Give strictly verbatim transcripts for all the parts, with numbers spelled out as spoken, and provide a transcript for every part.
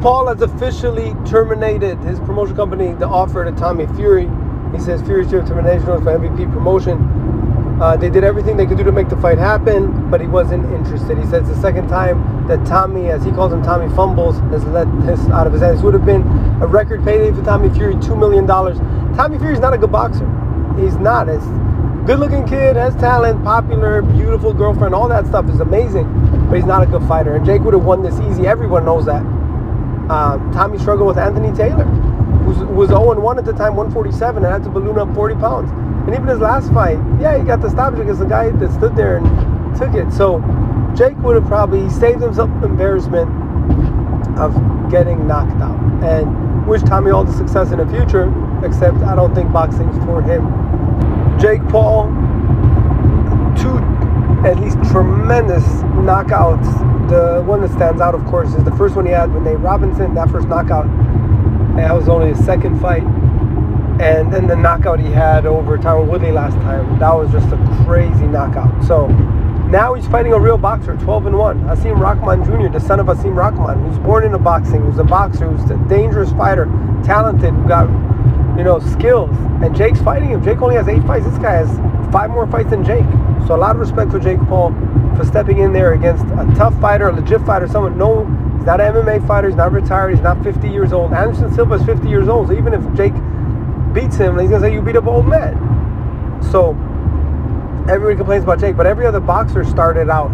Paul has officially terminated his promotion company, the offer to Tommy Fury. He says Fury's fear of termination was for M V P promotion. Uh, they did everything they could do to make the fight happen, but he wasn't interested. He says the second time that Tommy, as he calls him, Tommy Fumbles, has let this out of his hands. It would have been a record payday for Tommy Fury, two million dollars. Tommy Fury's not a good boxer. He's not. He's a good-looking kid, has talent, popular, beautiful girlfriend, all that stuff is amazing, but he's not a good fighter. And Jake would have won this easy. Everyone knows that. Um, Tommy struggled with Anthony Taylor, who was oh and one at the time, one forty-seven, and had to balloon up forty pounds. And even his last fight, yeah, he got the stoppage against the guy that stood there and took it. So Jake would have probably saved himself embarrassment of getting knocked out. And wish Tommy all the success in the future, except I don't think boxing's for him. Jake Paul, two at least tremendous knockouts. The one that stands out, of course, is the first one he had with Nate Robinson, that first knockout. And that was only his second fight. And then the knockout he had over Tyron Woodley last time, that was just a crazy knockout. So now he's fighting a real boxer, twelve and one. Asim Rahman Junior, the son of Asim Rahman, who's born into boxing, who's a boxer, who's a dangerous fighter, talented, who got, you know, skills. And Jake's fighting him. Jake only has eight fights. This guy has five more fights than Jake. So a lot of respect for Jake Paul for stepping in there against a tough fighter, a legit fighter, someone, no, he's not an M M A fighter, he's not retired, he's not fifty years old. Anderson Silva is fifty years old, so even if Jake beats him, he's gonna say you beat up an old man. So everybody complains about Jake, but every other boxer started out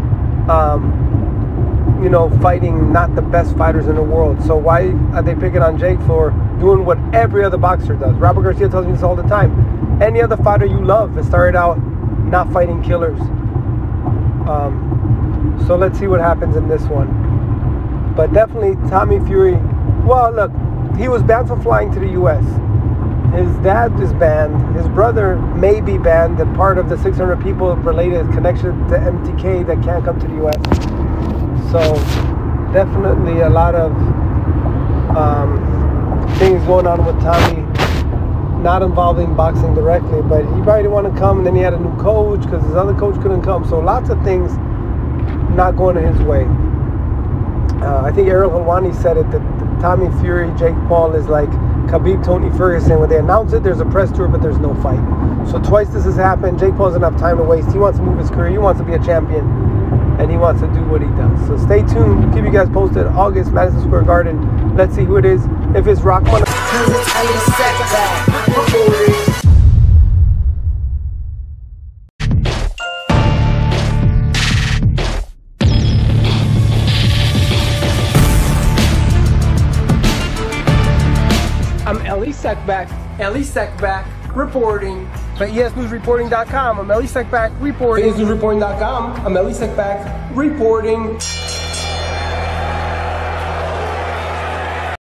um, you know, fighting not the best fighters in the world. So why are they picking on Jake for doing what every other boxer does? Robert Garcia tells me this all the time. Any other fighter you love has started out not fighting killers. Um, so let's see what happens in this one. But definitely Tommy Fury, well, look, he was banned from flying to the U S His dad is banned. His brother may be banned. And part of the six hundred people related connection to M T K that can't come to the U S So definitely a lot of um, things going on with Tommy, not involving boxing directly, but he probably didn't want to come, and then he had a new coach because his other coach couldn't come. So lots of things not going his way. Uh, I think Ariel Helwani said it, that Tommy Fury, Jake Paul is like Khabib, Tony Ferguson. When they announce it, there's a press tour, but there's no fight. So twice this has happened. Jake Paul doesn't have time to waste. He wants to move his career. He wants to be a champion, and he wants to do what he does. So stay tuned. We'll keep you guys posted. August, Madison Square Garden. Let's see who it is. If it's Rahman. I'm Elie Seckbach, Elie Seckbach, reporting for E S News Reporting dot com. I'm Elie Seckbach, reporting. E S News Reporting dot com. I'm Elie Seckbach, reporting.